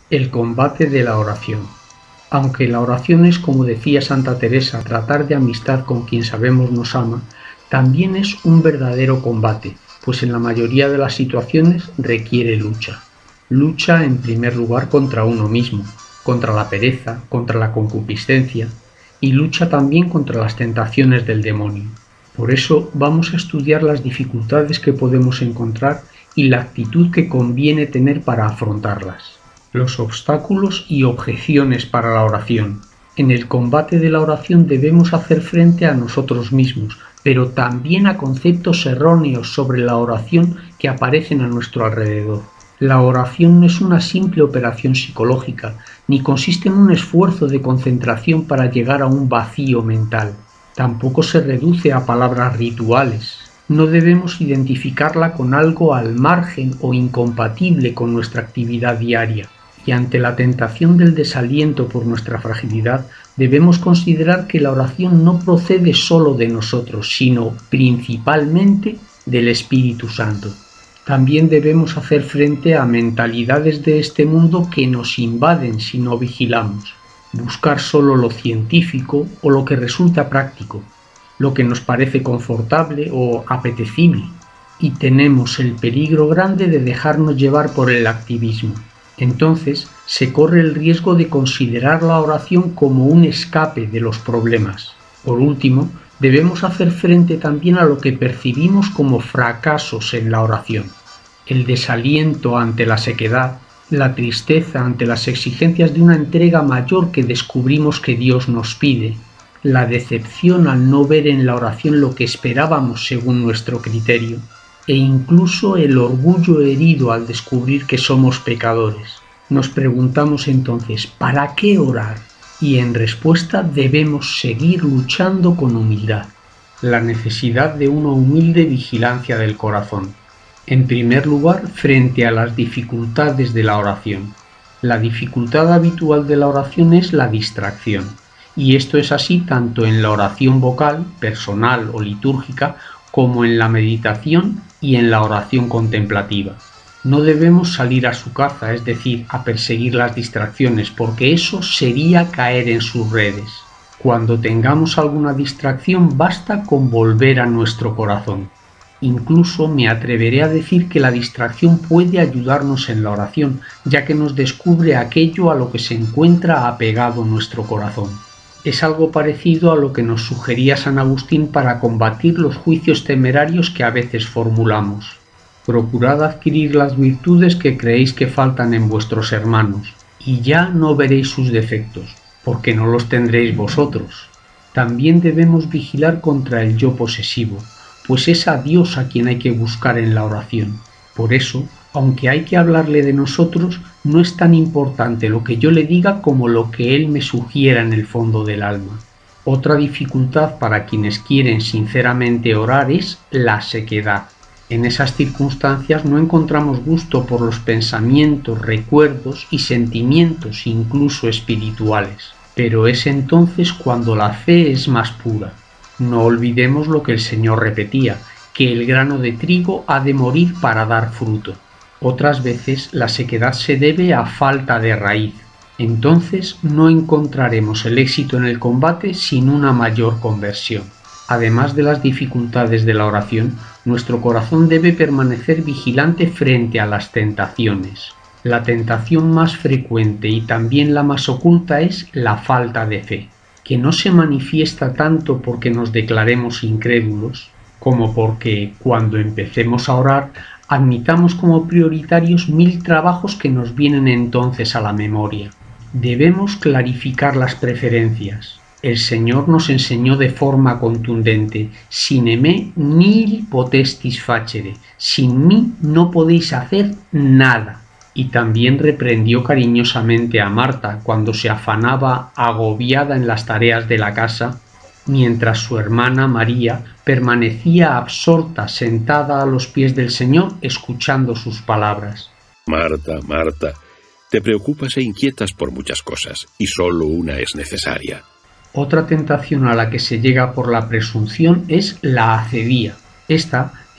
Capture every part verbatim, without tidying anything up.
El combate de la oración. Aunque la oración es, como decía Santa Teresa, tratar de amistad con quien sabemos nos ama, también es un verdadero combate, pues en la mayoría de las situaciones requiere lucha. Lucha en primer lugar contra uno mismo, contra la pereza, contra la concupiscencia, y lucha también contra las tentaciones del demonio. Por eso vamos a estudiar las dificultades que podemos encontrar y la actitud que conviene tener para afrontarlas. Los obstáculos y objeciones para la oración. En el combate de la oración debemos hacer frente a nosotros mismos, pero también a conceptos erróneos sobre la oración que aparecen a nuestro alrededor. La oración no es una simple operación psicológica, ni consiste en un esfuerzo de concentración para llegar a un vacío mental. Tampoco se reduce a palabras rituales. No debemos identificarla con algo al margen o incompatible con nuestra actividad diaria. Y ante la tentación del desaliento por nuestra fragilidad, debemos considerar que la oración no procede solo de nosotros, sino principalmente del Espíritu Santo. También debemos hacer frente a mentalidades de este mundo que nos invaden si no vigilamos. Buscar solo lo científico o lo que resulta práctico, lo que nos parece confortable o apetecible, y tenemos el peligro grande de dejarnos llevar por el activismo. Entonces se corre el riesgo de considerar la oración como un escape de los problemas. Por último, debemos hacer frente también a lo que percibimos como fracasos en la oración. El desaliento ante la sequedad, la tristeza ante las exigencias de una entrega mayor que descubrimos que Dios nos pide, la decepción al no ver en la oración lo que esperábamos según nuestro criterio, e incluso el orgullo herido al descubrir que somos pecadores. Nos preguntamos entonces, ¿para qué orar? Y en respuesta debemos seguir luchando con humildad. La necesidad de una humilde vigilancia del corazón. En primer lugar, frente a las dificultades de la oración. La dificultad habitual de la oración es la distracción, y esto es así tanto en la oración vocal, personal o litúrgica, como en la meditación y en la oración contemplativa. No debemos salir a su caza, es decir, a perseguir las distracciones, porque eso sería caer en sus redes. Cuando tengamos alguna distracción, basta con volver a nuestro corazón. Incluso me atreveré a decir que la distracción puede ayudarnos en la oración, ya que nos descubre aquello a lo que se encuentra apegado nuestro corazón. Es algo parecido a lo que nos sugería San Agustín para combatir los juicios temerarios que a veces formulamos. Procurad adquirir las virtudes que creéis que faltan en vuestros hermanos, y ya no veréis sus defectos, porque no los tendréis vosotros. También debemos vigilar contra el yo posesivo, pues es a Dios a quien hay que buscar en la oración. Por eso, aunque hay que hablarle de nosotros, no es tan importante lo que yo le diga como lo que Él me sugiera en el fondo del alma. Otra dificultad para quienes quieren sinceramente orar es la sequedad. En esas circunstancias no encontramos gusto por los pensamientos, recuerdos y sentimientos incluso espirituales. Pero es entonces cuando la fe es más pura. No olvidemos lo que el Señor repetía, que el grano de trigo ha de morir para dar fruto. Otras veces la sequedad se debe a falta de raíz. Entonces no encontraremos el éxito en el combate sin una mayor conversión. Además de las dificultades de la oración, nuestro corazón debe permanecer vigilante frente a las tentaciones. La tentación más frecuente y también la más oculta es la falta de fe, que no se manifiesta tanto porque nos declaremos incrédulos, como porque, cuando empecemos a orar, admitamos como prioritarios mil trabajos que nos vienen entonces a la memoria. Debemos clarificar las preferencias. El Señor nos enseñó de forma contundente: sine me nil potestis facere, sin mí no podéis hacer nada. Y también reprendió cariñosamente a Marta cuando se afanaba agobiada en las tareas de la casa, mientras su hermana María permanecía absorta sentada a los pies del Señor escuchando sus palabras. Marta, Marta, te preocupas e inquietas por muchas cosas, y solo una es necesaria. Otra tentación a la que se llega por la presunción es la acedía. Esta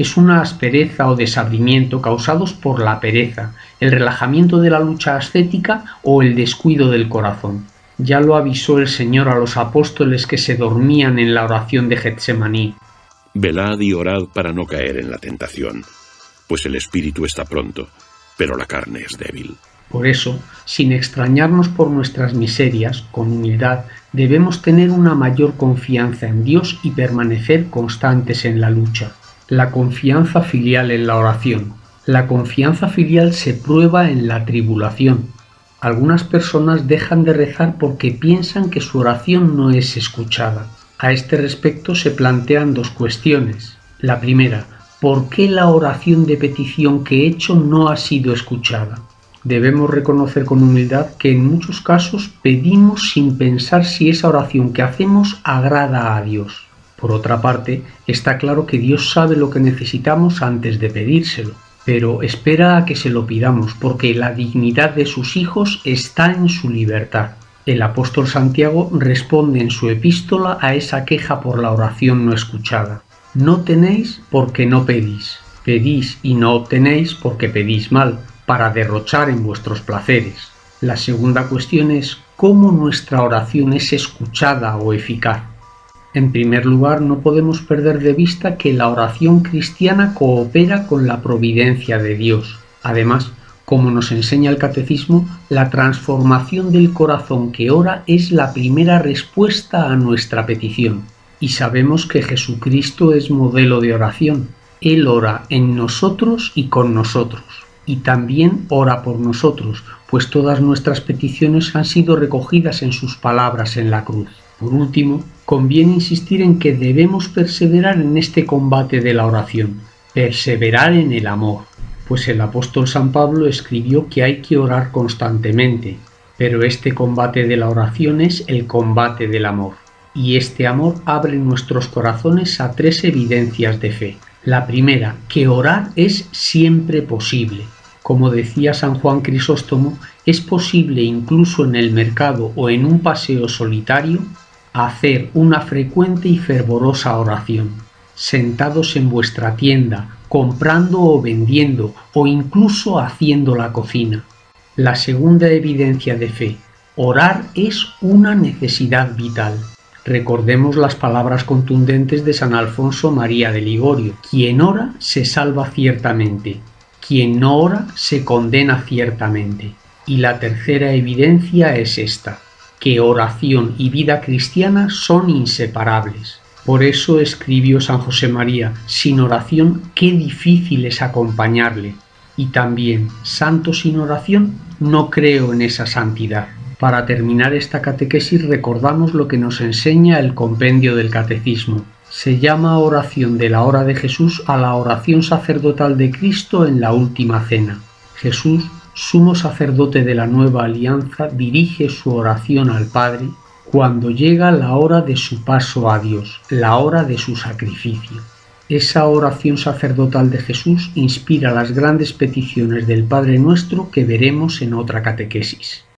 es una aspereza o desabrimiento causados por la pereza, el relajamiento de la lucha ascética o el descuido del corazón. Ya lo avisó el Señor a los apóstoles que se dormían en la oración de Getsemaní. Velad y orad para no caer en la tentación, pues el espíritu está pronto, pero la carne es débil. Por eso, sin extrañarnos por nuestras miserias, con humildad, debemos tener una mayor confianza en Dios y permanecer constantes en la lucha. La confianza filial en la oración. La confianza filial se prueba en la tribulación. Algunas personas dejan de rezar porque piensan que su oración no es escuchada. A este respecto se plantean dos cuestiones. La primera, ¿por qué la oración de petición que he hecho no ha sido escuchada? Debemos reconocer con humildad que en muchos casos pedimos sin pensar si esa oración que hacemos agrada a Dios. Por otra parte, está claro que Dios sabe lo que necesitamos antes de pedírselo, pero espera a que se lo pidamos porque la dignidad de sus hijos está en su libertad. El apóstol Santiago responde en su epístola a esa queja por la oración no escuchada. No tenéis porque no pedís, pedís y no obtenéis porque pedís mal, para derrochar en vuestros placeres. La segunda cuestión es cómo nuestra oración es escuchada o eficaz. En primer lugar, no podemos perder de vista que la oración cristiana coopera con la providencia de Dios. Además, como nos enseña el Catecismo, la transformación del corazón que ora es la primera respuesta a nuestra petición. Y sabemos que Jesucristo es modelo de oración. Él ora en nosotros y con nosotros. Y también ora por nosotros, pues todas nuestras peticiones han sido recogidas en sus palabras en la cruz. Por último, conviene insistir en que debemos perseverar en este combate de la oración, perseverar en el amor, pues el apóstol San Pablo escribió que hay que orar constantemente, pero este combate de la oración es el combate del amor, y este amor abre nuestros corazones a tres evidencias de fe. La primera, que orar es siempre posible. Como decía San Juan Crisóstomo, es posible incluso en el mercado o en un paseo solitario hacer una frecuente y fervorosa oración, sentados en vuestra tienda, comprando o vendiendo, o incluso haciendo la cocina. La segunda evidencia de fe, orar es una necesidad vital. Recordemos las palabras contundentes de San Alfonso María de Ligorio: quien ora se salva ciertamente, quien no ora se condena ciertamente. Y la tercera evidencia es esta, que oración y vida cristiana son inseparables. Por eso escribió San José María: sin oración, qué difícil es acompañarle. Y también, santo sin oración, no creo en esa santidad. Para terminar esta catequesis recordamos lo que nos enseña el compendio del Catecismo. Se llama oración de la hora de Jesús a la oración sacerdotal de Cristo en la última cena. Jesús, sumo sacerdote de la nueva alianza, dirige su oración al Padre cuando llega la hora de su paso a Dios, la hora de su sacrificio. Esa oración sacerdotal de Jesús inspira las grandes peticiones del Padre Nuestro que veremos en otra catequesis.